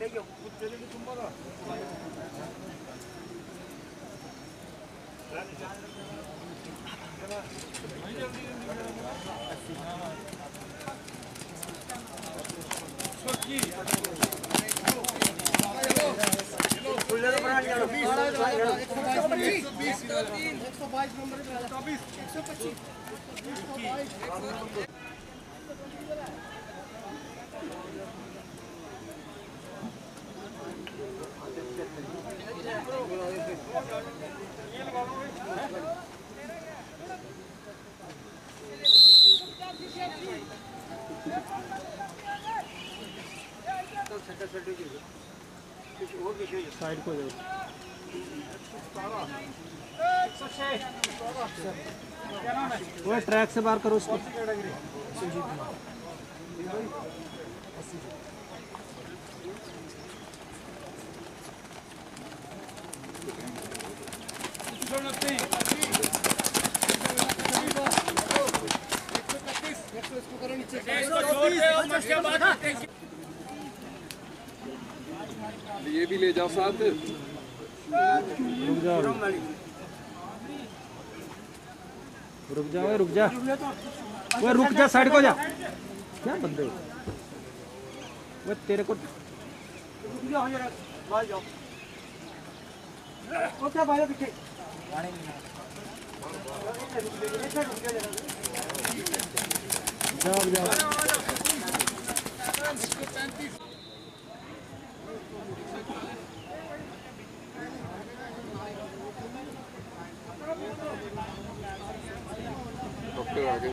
Side को जाओ। वो ट्रैक से बाहर करो उसको। ये भी ले जाओ साथ। रुक जाओ रुक जा, रुक जा, वो रुक जा, साइड को जा। क्या बंदे वो तेरे को जाओ जाओ। डॉक्टर आ गए।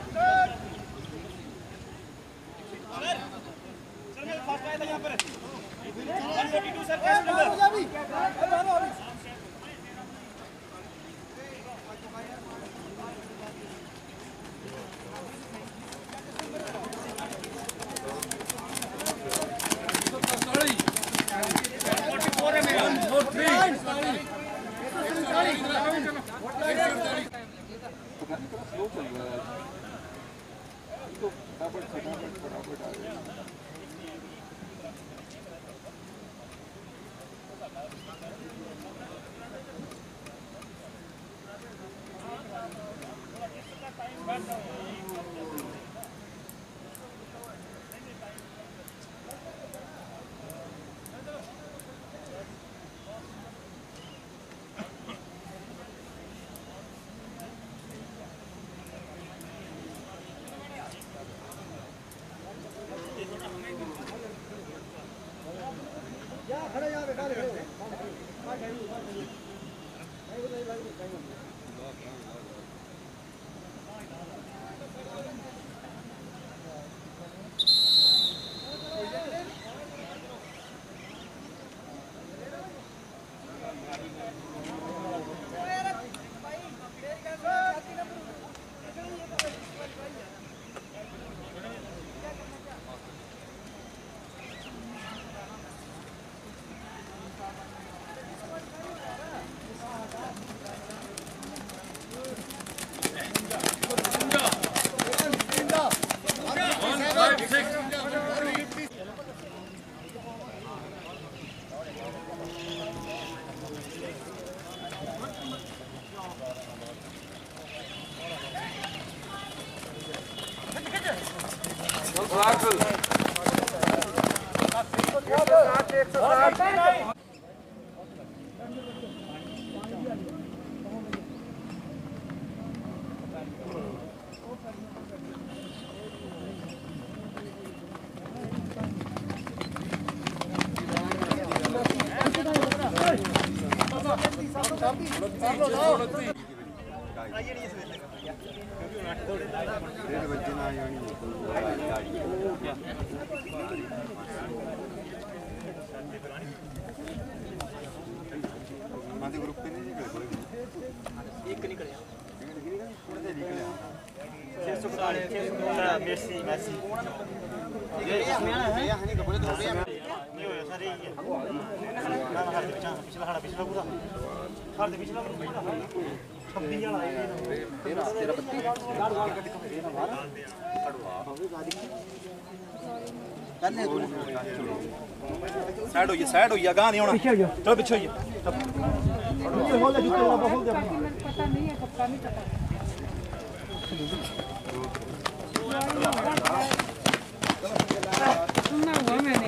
स्लो चल रहा है तो फटाफट आ गया। साइड होइए गां नहीं होना चलो पीछे होइए पता नहीं है कब का नहीं पता सुनना हुआ मैंने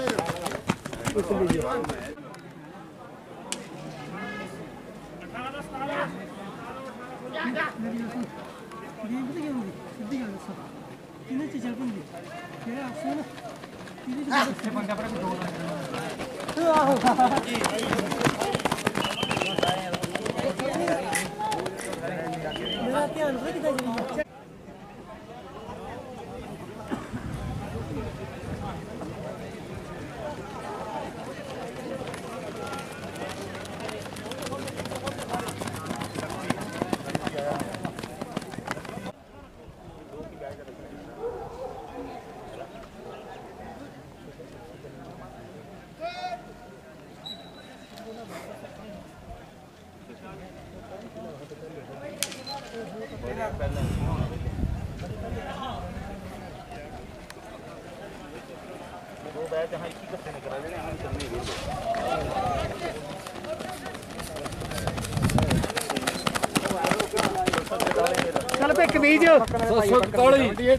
चल पे कमीज 741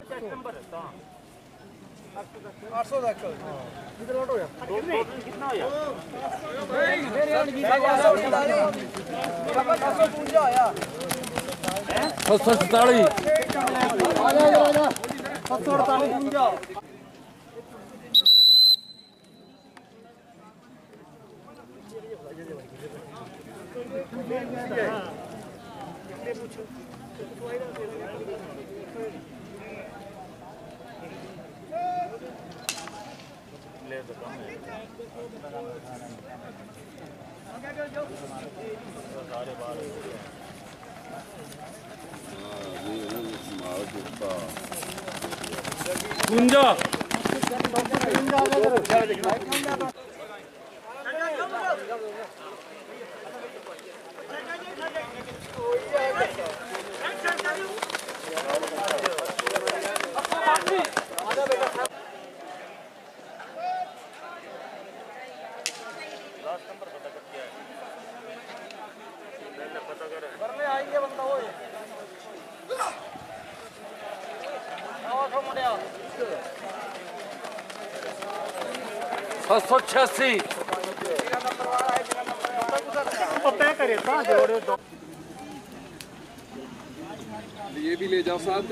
ये भी ले जाओ साथ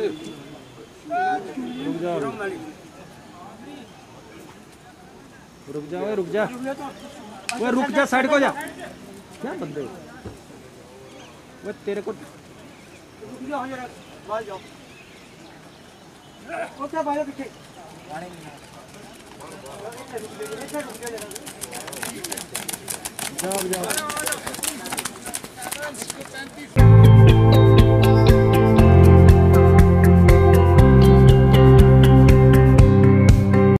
रुक जा ओए रुक जा ओए रुक जा साइड को जा क्या बंदे हो ओए तेरे को जाओ जाओ